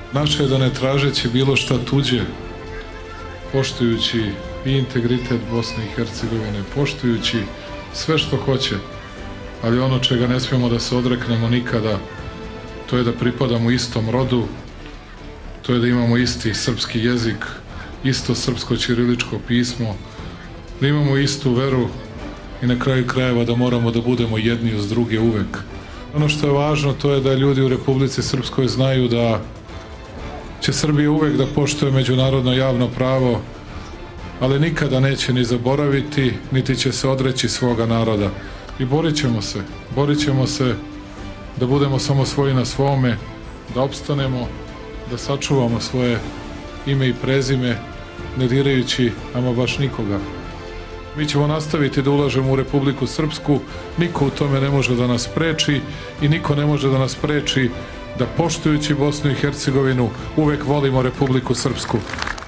Naše je da ne tražeći bilo šta tuđe, poštujući i integritet Bosne i Hercegovine, poštujući sve što hoće, ali ono čega ne smijemo da se odreknemo nikada, to je da pripadamo istom rodu, to je da imamo isti srpski jezik, isto srpsko ćiriličko pismo, da imamo istu veru i na kraju krajeva da moramo da budemo jedni uz druge uvek. Ono što je važno, to je da ljudi u Republici Srpskoj znaju da će Srbija uvek da poštuje međunarodno javno pravo, ali nikada neće ni zaboraviti, niti će se odreći svoga naroda. I borit ćemo se da budemo samo svoji na svome, da opstanemo, da sačuvamo svoje ime i prezime, ne dirajući ama baš nikoga. Mi ćemo nastaviti da ulažemo u Republiku Srpsku, niko u tome ne može da nas spreči i niko ne može da nas spreči da poštujući Bosnu i Hercegovinu uvek volimo Republiku Srpsku.